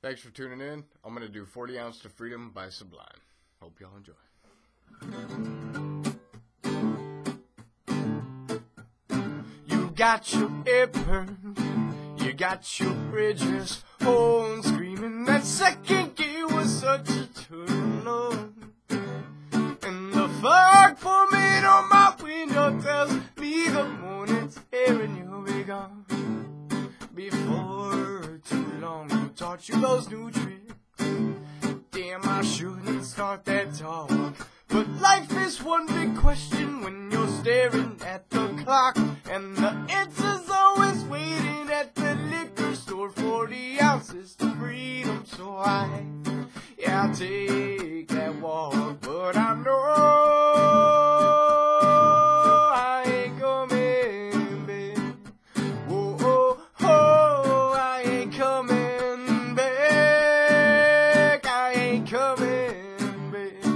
Thanks for tuning in. I'm going to do 40 Ounce to Freedom by Sublime. Hope y'all enjoy. You got your earphones, you got your bridges on, screaming that second gear was such a turn on. And the fog forming on my window tells me the morning's here and you'll be gone. Before too long, who taught you those new tricks? Damn, I shouldn't start that talk. But life is one big question when you're staring at the clock, and the answer's always waiting at the liquor store. 40 ounces to freedom, so I'll take that walk. But I know I ain't coming back. Oh, I ain't coming back. I ain't coming back.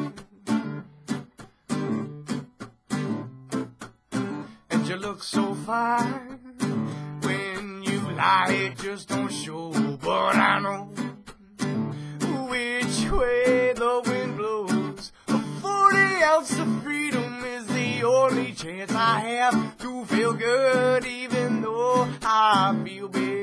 And you look so fine when you lie, it just don't show. But I know which way the wind blows. A 40 ounce of freedom is the only chance I have to feel good, even though I feel bad.